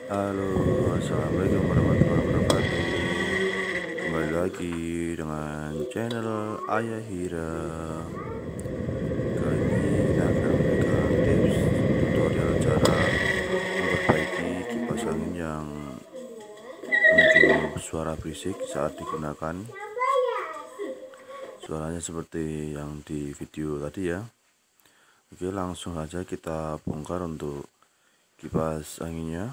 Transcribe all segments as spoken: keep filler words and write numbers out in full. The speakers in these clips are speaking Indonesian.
Halo, assalamualaikum warahmatullahi wabarakatuh. Kembali lagi dengan channel Ayah Hira. Kali ini kita akan memberikan tips tutorial cara memperbaiki kipas angin yang muncul suara berisik saat digunakan. Suaranya seperti yang di video tadi ya. Oke, langsung saja kita bongkar untuk kipas anginnya.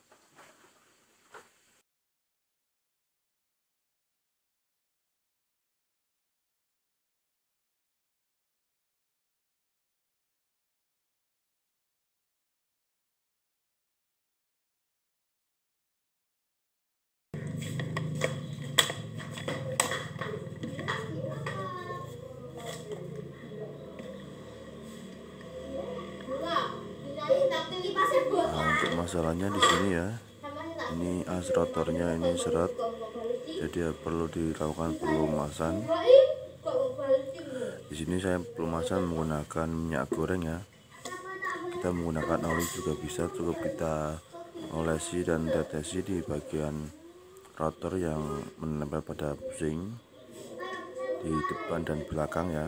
Nah, untuk masalahnya di sini ya, ini as rotornya ini seret, jadi perlu dilakukan pelumasan. Di sini saya pelumasan menggunakan minyak goreng ya. Kita menggunakan oli juga bisa, cukup kita olesi dan tetesi di bagian rotor yang menempel pada pusing di depan dan belakang ya.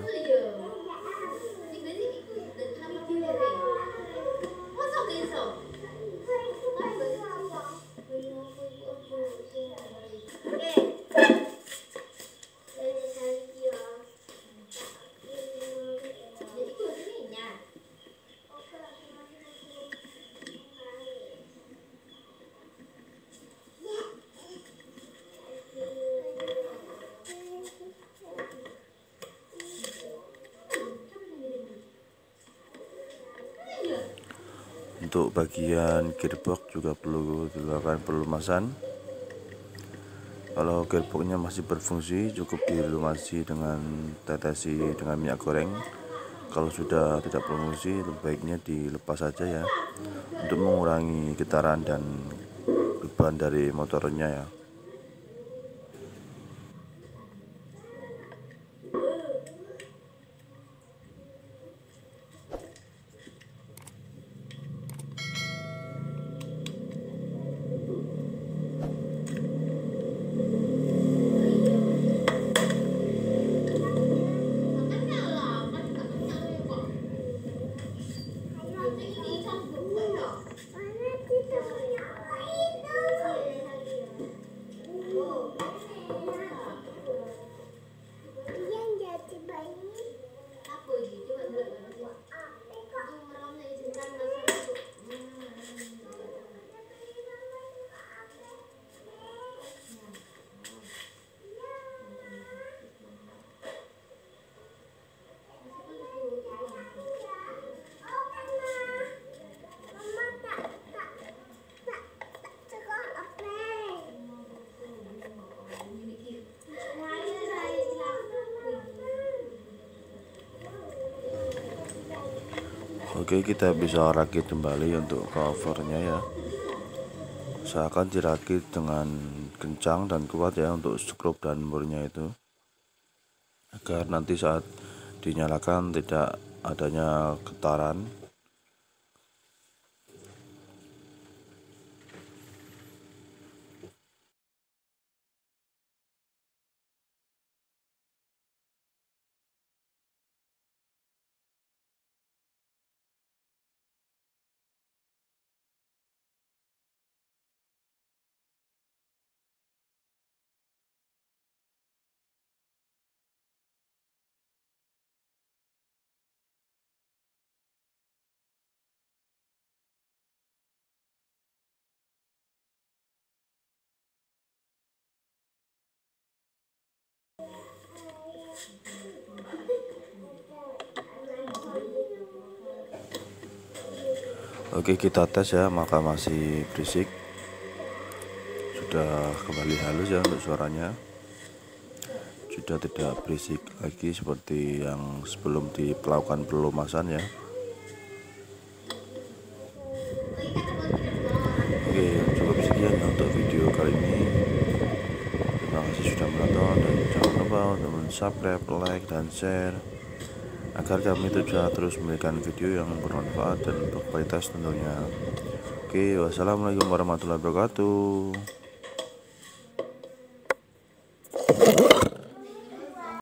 Untuk bagian gearbox juga perlu dilakukan pelumasan. Kalau gearboxnya masih berfungsi, cukup dilumasi dengan tetesi dengan minyak goreng. Kalau sudah tidak berfungsi, lebih baiknya dilepas saja ya, untuk mengurangi getaran dan beban dari motornya ya. Oke, kita bisa rakit kembali untuk covernya ya. Usahakan dirakit dengan kencang dan kuat ya untuk skrup dan murnya itu, agar nanti saat dinyalakan tidak adanya getaran. Oke, kita tes ya, maka masih berisik. Sudah kembali halus ya untuk suaranya. Sudah tidak berisik lagi seperti yang sebelum dilakukan pelumasan ya. Oke, cukup sekian ya untuk video kali ini. Terima kasih sudah menonton dan jangan lupa untuk subscribe, like, dan share agar kami itu bisa terus memberikan video yang bermanfaat dan berkualitas tentunya. Oke, wassalamualaikum warahmatullahi wabarakatuh.